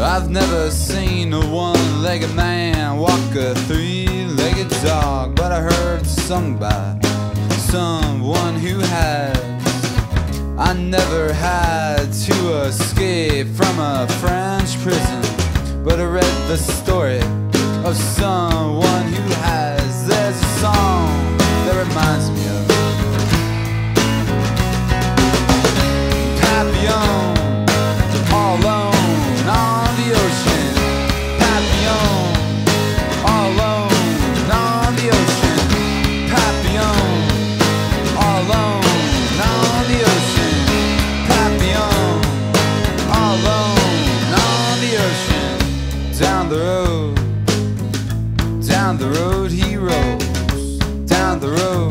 I've never seen a one-legged man walk a three-legged dog, but I heard it sung by someone who has. I never had to escape from a French prison, but I read the story of someone who has. There's a song that reminds me of Papillon, all alone on the ocean. Papillon, all alone on the ocean. Papillon, all alone on the ocean. Papillon, all alone on the ocean. Down the road he rolls. Down the road